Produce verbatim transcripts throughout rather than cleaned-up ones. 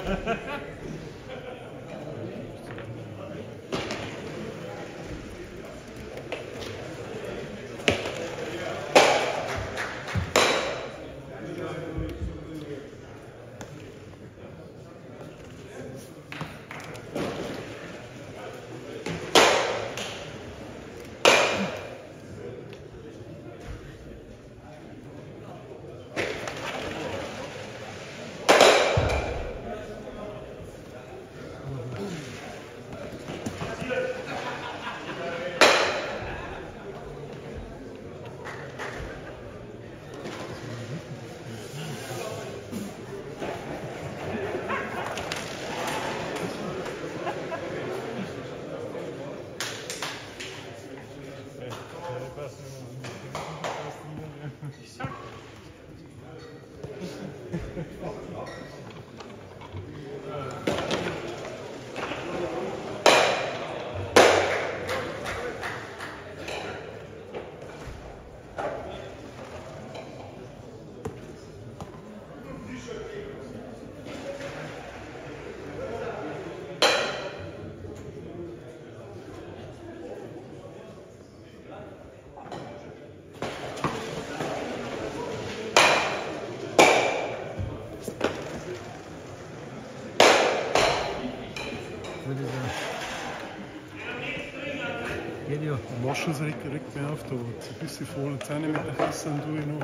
Waschen sie regt, regt mich auf, da wird ein bisschen voll Zentimeter Kissen tue ich noch.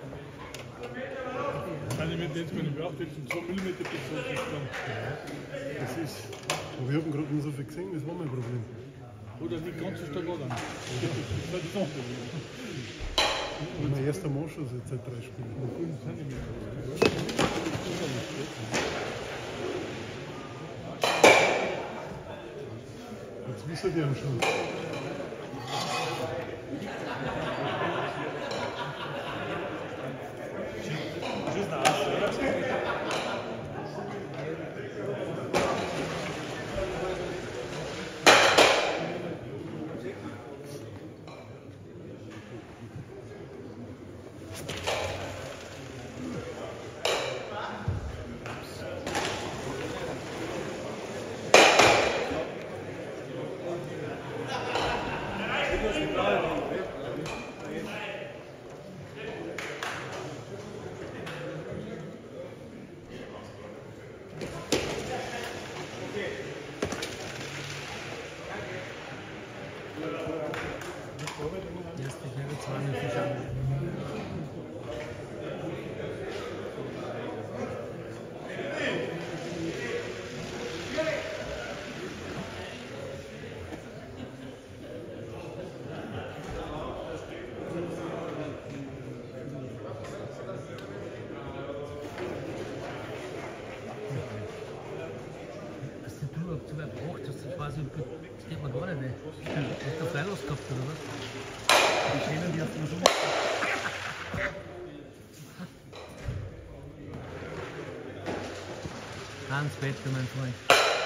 Zentimeter jetzt kann ich mir auch jetzt zwei Millimeter bezogen ist dann. Das ist. Aber ich habe gerade nicht so viel gesehen, das war mein Problem. Oder nicht ganz so stark an. Und mein erster Moschus jetzt seit drei Spielen. Jetzt wissen die ja schon. zu weit hoch, das quasi, das geht man gar nicht mehr. Hast du Freilos gehabt, oder was? Die schönen, die hast du so. Hans Wetter, mein Freund.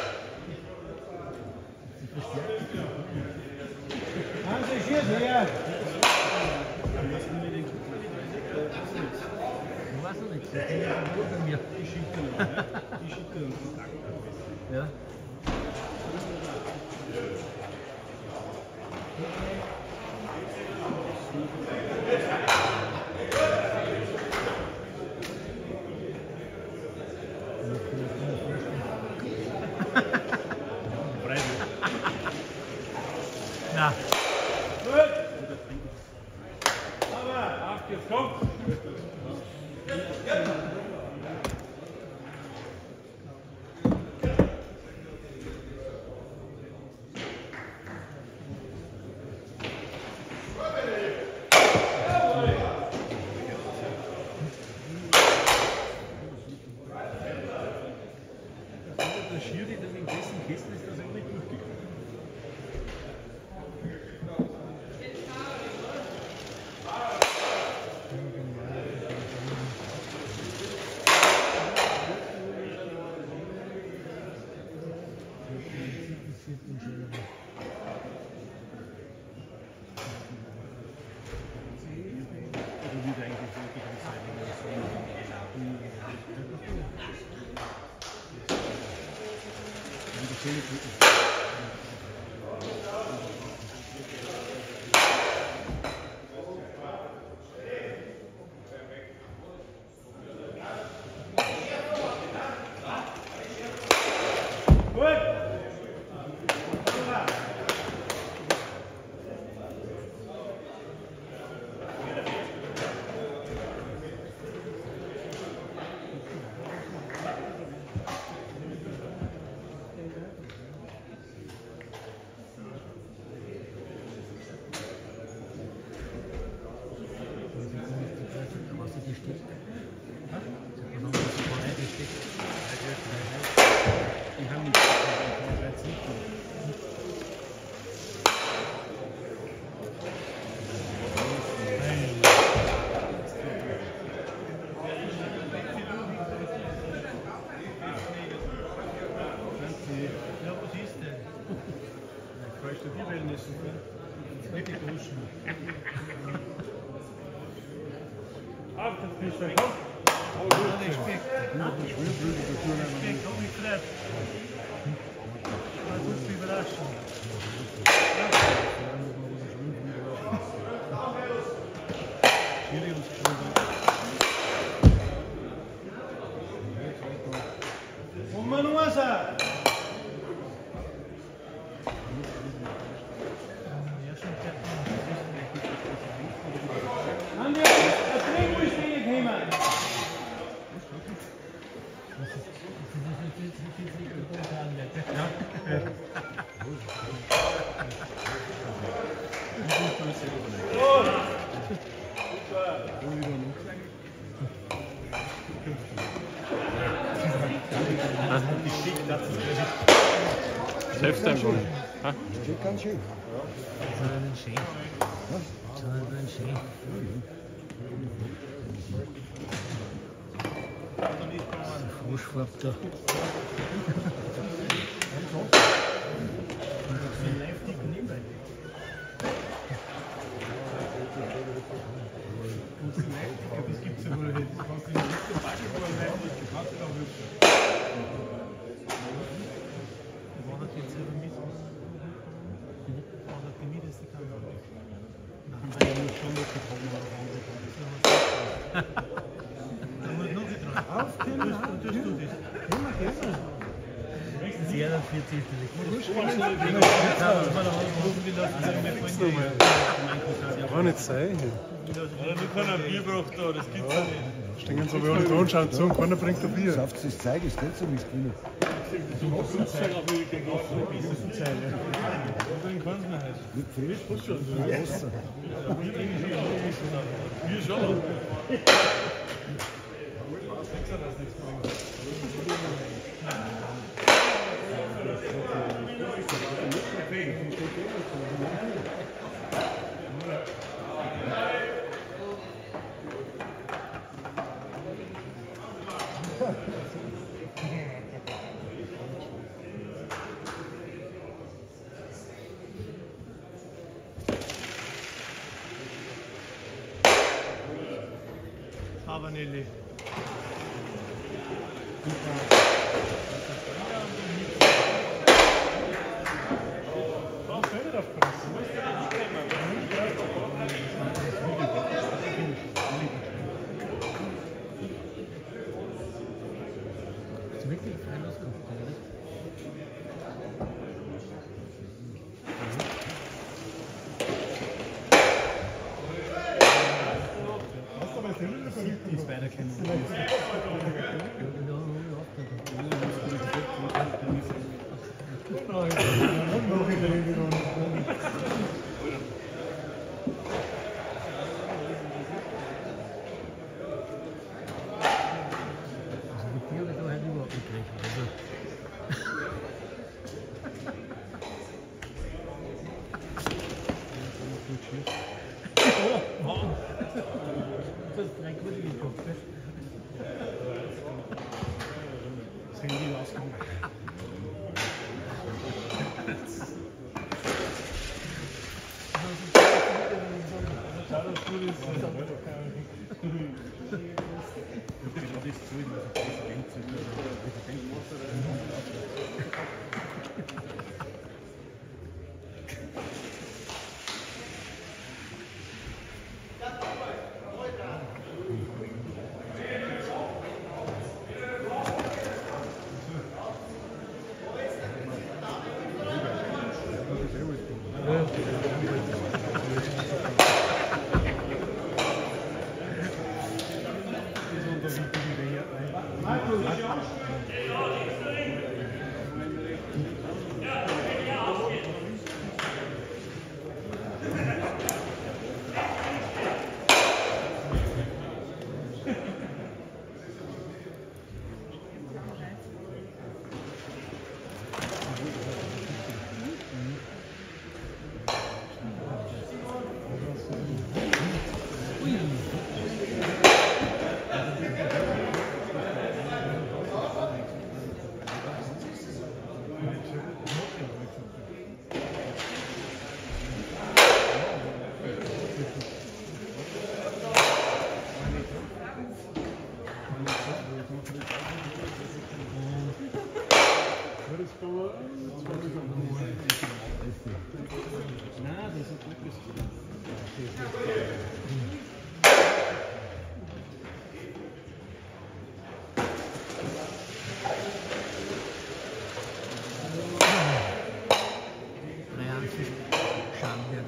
Sie verstärkt. Hans, ich hier, her! Du weißt noch nichts, das ist ja gut bei mir. Ich schicke ihn, ich schicke ihn. Ja. Ja. Gut. Aber, ach, jetzt kommt. Der Schiri, der mit dessen Kästen ist, das auch nicht glücklich. Also wieder eigentlich wirklich eine Zeit, Selbsteinwohn. Steht ganz schön. So einen schön. So einen schön. Froschfarb da. Das gibt es ja wohl nicht. Du kannst nicht den Basketball live nicht, du kannst ihn auch hüpfen. Wandert jetzt selber mit? Wandert die mit, ist die Kamera nicht. Nein, ich muss schon noch gekommen, aber da muss noch getragen. Auf, Thema, und tust du das. Thema, Thema. Sehr der vierzig. Kann nicht sein. Oder wir können ein Bierbruch da, das gibt's ja nicht. Stehen so wie alle dran, schauen zu und keiner bringt ein Bier. Schafft das Zeug, ist nicht so misslungen. Du hast uns Zeit auf die großen Zeit. Dann kann es nicht heißen. Nicht frisch, Passt schon. Wasser. Wir schon. Habanelli. Wirklich fein ausgeguckt, oder? Die ist weiterkennen. Also mit dir habe ich da halt überhaupt nicht gerechnet. Also du hast drei Kurse gekocht, ne? Das Handy ausgemacht. das kann man zwei Minuten. Nein, das ist ein gutes Spiel. dreiundvierzig Schamberg.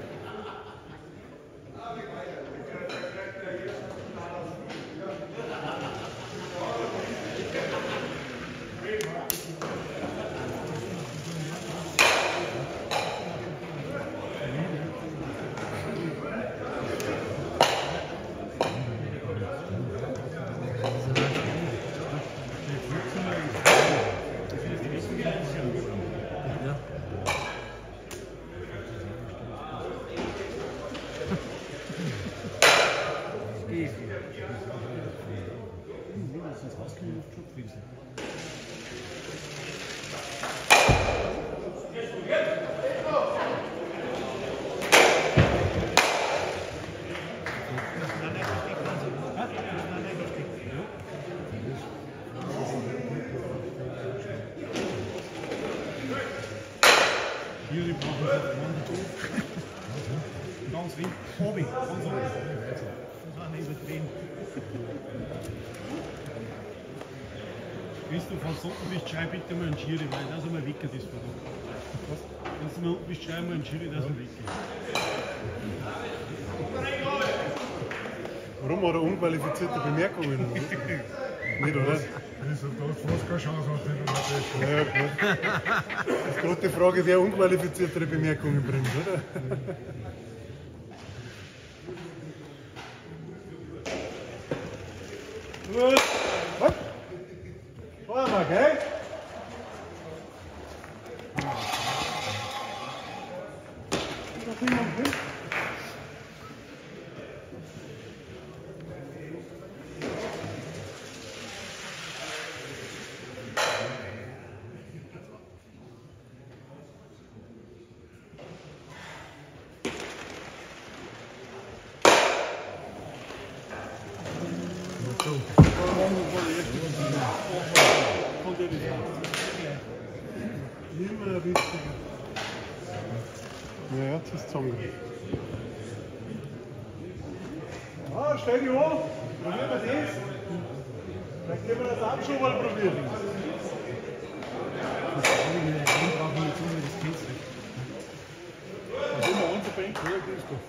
Hier, die brauchen wir ganz wenig. Obi, ganz oben. Das war nicht übertrieben. Wenn du von unten bist, schreib bitte mal einen Schiri, weil das einmal weg ist. Wenn du mal unten bist, schreib mal einen Schiri, dass er weg ist. Warum hat er unqualifizierte Bemerkungen? Nicht, oder? Also da fast keine Chance hat, wenn du das. Ja, gut. Das ist gerade die Frage, wer unqualifiziertere Bemerkungen bringt, oder? Gut. Hopp. Fahren wir, gell? Ist noch niemand drin? Immer wichtiger. Ja, jetzt ist es zusammengegangen. Ah, stell dich hoch. Probieren wir das. Vielleicht können wir das auch schon mal probieren. Das brauchen wir jetzt immer das Kids. Das ist immer unser Bank, oder? Das ist doch.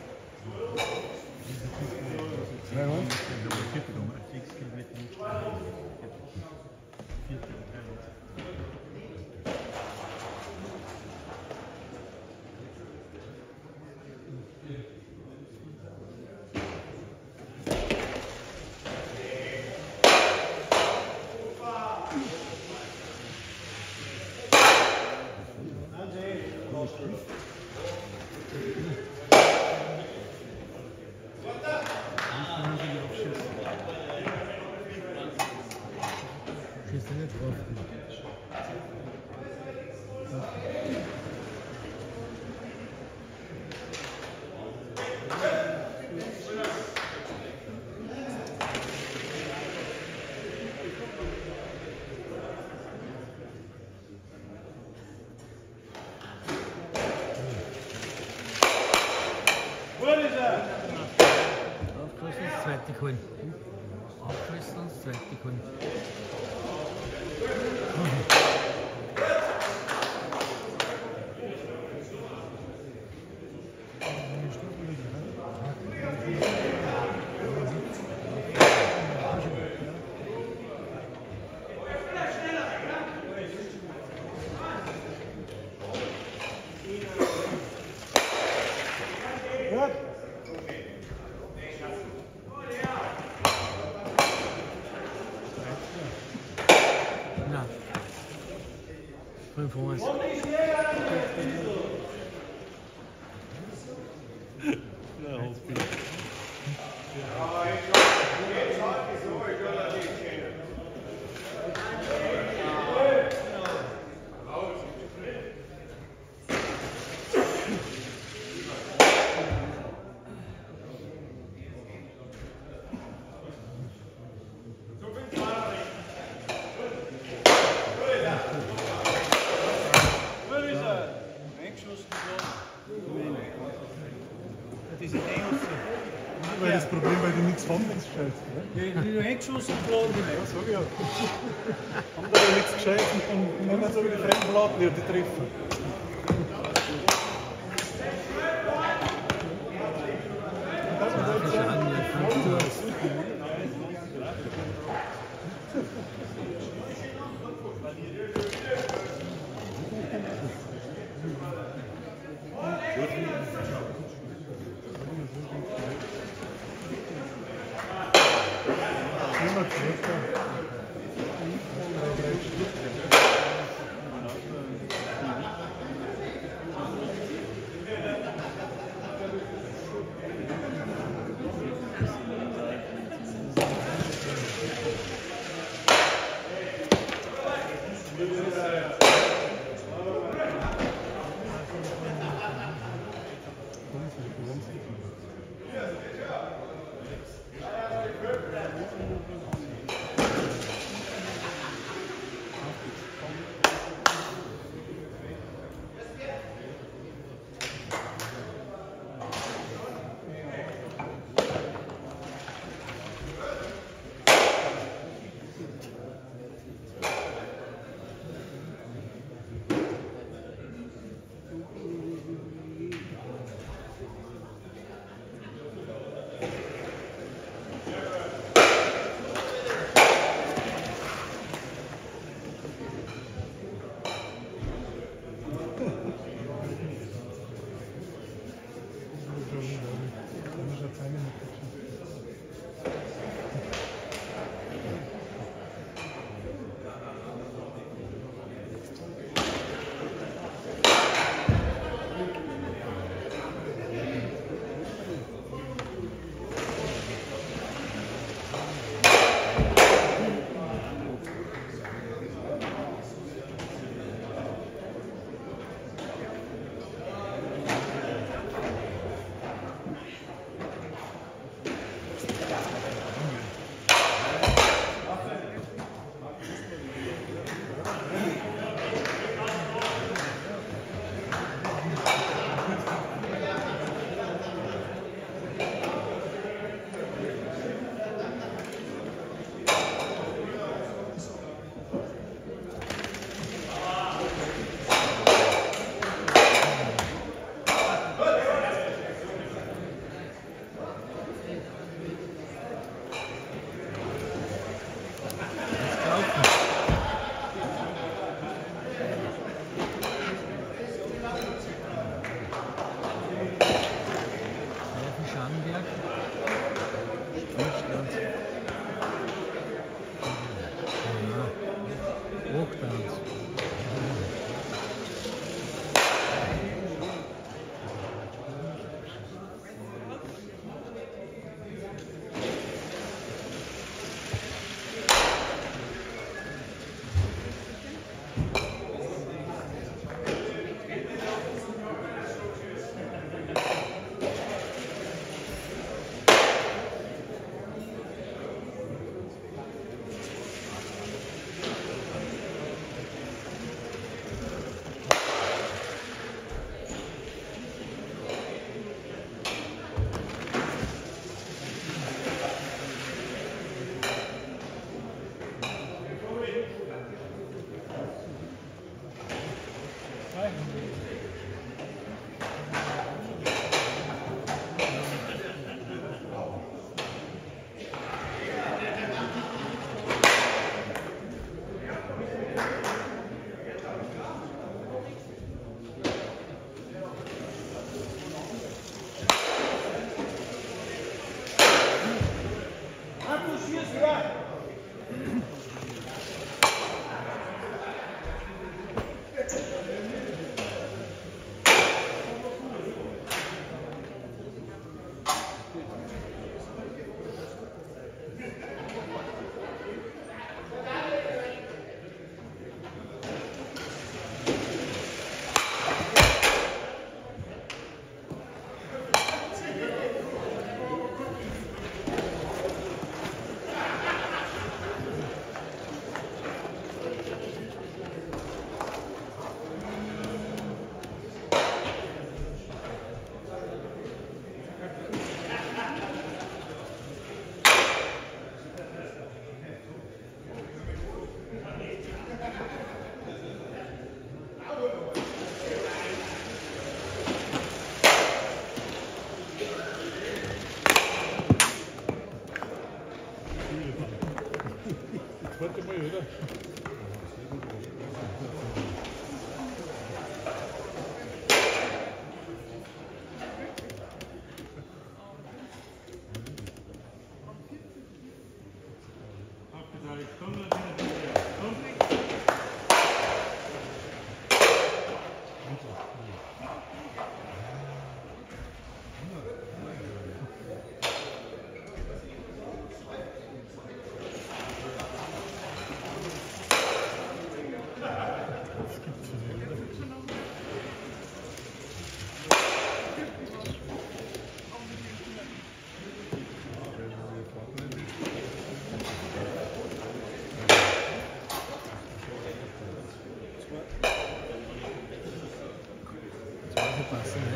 Ja, ja. Schießt er nicht drauf. Aufgeschossen, das zweite holen. Aufgeschossen und das zweite holen. Gut. Na. fünf eins. Ja, Hospital. diese Deus. Weil das Problem, weil die nichts haben, nichts gescheit. Ja, ich bin nur eingeschossen und blauen die Ja, nicht. sag ich ja. Haben da ja nichts gescheit und dann nehmen sie aber die fremden Blatten, die die treffen. Grafische Angriff. Immer schlechter. aufpassen.